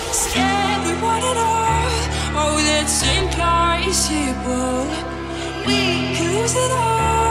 Scared we want it all. Oh, that's impossible. We could lose it all.